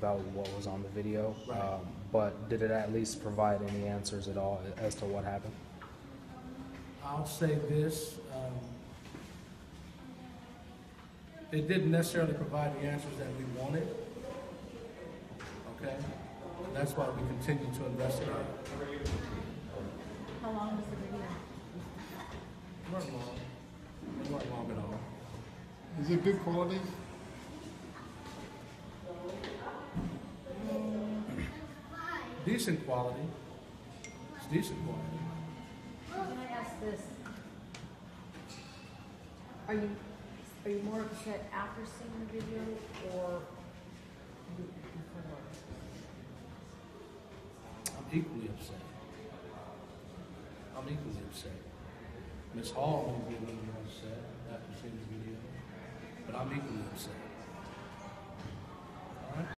about what was on the video, Right. but did it at least provide any answers at all as to what happened? I'll say this. It didn't necessarily provide the answers that we wanted. Okay? That's why we continue to investigate. How long was the video? It weren't long. It weren't long at all. Is it good quality? Decent quality. It's decent quality. Can I ask this? Are you more upset after seeing the video or before? I'm equally upset. I'm equally upset. Miss Hall may be a little more upset after seeing the video, but I'm equally upset.